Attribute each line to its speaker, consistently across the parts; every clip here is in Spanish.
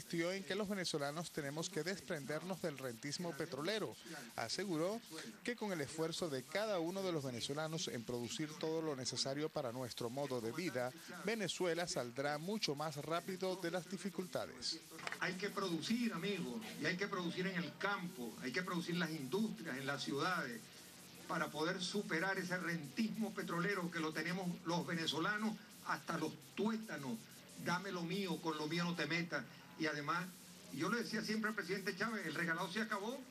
Speaker 1: insistió en que los venezolanos tenemos que desprendernos del rentismo petrolero. Aseguró que con el esfuerzo de cada uno de los venezolanos en producir todo lo necesario para nuestro modo de vida, Venezuela saldrá mucho más rápido de las dificultades.
Speaker 2: Hay que producir, amigos, y hay que producir en el campo, hay que producir en las industrias, en las ciudades, para poder superar ese rentismo petrolero que lo tenemos los venezolanos hasta los tuétanos. Dame lo mío, con lo mío no te metas. Y además, yo le decía siempre al presidente Chávez, el regalado se acabó.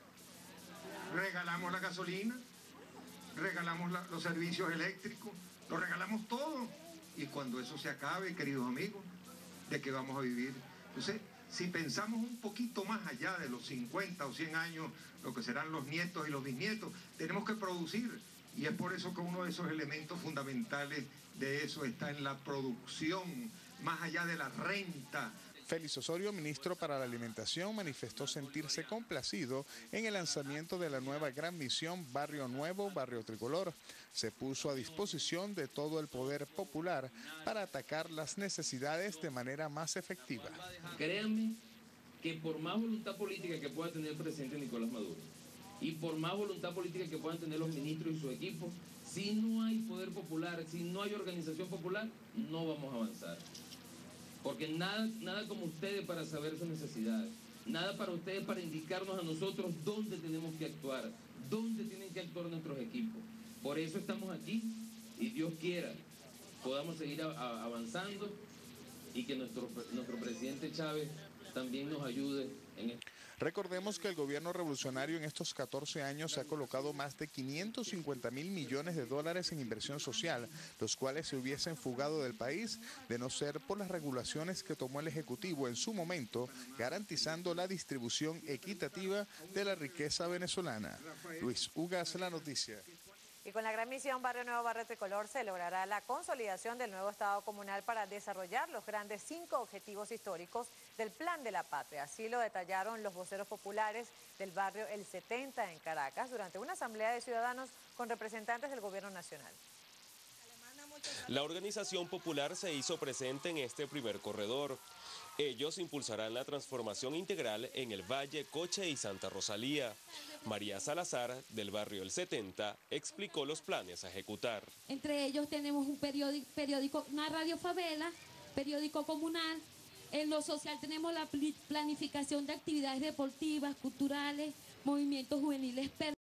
Speaker 2: Regalamos la gasolina, regalamos los servicios eléctricos, lo regalamos todo. Y cuando eso se acabe, queridos amigos, ¿de qué vamos a vivir? Entonces, si pensamos un poquito más allá de los 50 o 100 años, lo que serán los nietos y los bisnietos, tenemos que producir. Y es por eso que uno de esos elementos fundamentales de eso está en la producción, más allá de la renta.
Speaker 1: Félix Osorio, ministro para la Alimentación, manifestó sentirse complacido en el lanzamiento de la nueva gran misión Barrio Nuevo, Barrio Tricolor. Se puso a disposición de todo el poder popular para atacar las necesidades de manera más efectiva.
Speaker 3: Créanme que por más voluntad política que pueda tener el presidente Nicolás Maduro y por más voluntad política que puedan tener los ministros y su equipo, si no hay poder popular, si no hay organización popular, no vamos a avanzar. Porque nada como ustedes para saber sus necesidades, nada para ustedes para indicarnos a nosotros dónde tenemos que actuar, dónde tienen que actuar nuestros equipos. Por eso estamos aquí y Dios quiera podamos seguir avanzando y que nuestro presidente Chávez también nos ayude en esto.
Speaker 1: Recordemos que el gobierno revolucionario en estos 14 años ha colocado más de 550.000 millones de dólares en inversión social, los cuales se hubiesen fugado del país de no ser por las regulaciones que tomó el Ejecutivo en su momento, garantizando la distribución equitativa de la riqueza venezolana. Luis Ugas, La Noticia.
Speaker 4: Y con la gran misión Barrio Nuevo, Barrio Tricolor se logrará la consolidación del nuevo Estado comunal para desarrollar los grandes 5 objetivos históricos del Plan de la Patria. Así lo detallaron los voceros populares del barrio El 70 en Caracas durante una asamblea de ciudadanos con representantes del gobierno nacional.
Speaker 5: La organización popular se hizo presente en este primer corredor. Ellos impulsarán la transformación integral en el Valle, Coche y Santa Rosalía. María Salazar, del barrio El 70, explicó los planes a ejecutar.
Speaker 6: Entre ellos tenemos un periódico, una radio favela, periódico comunal. En lo social tenemos la planificación de actividades deportivas, culturales, movimientos juveniles.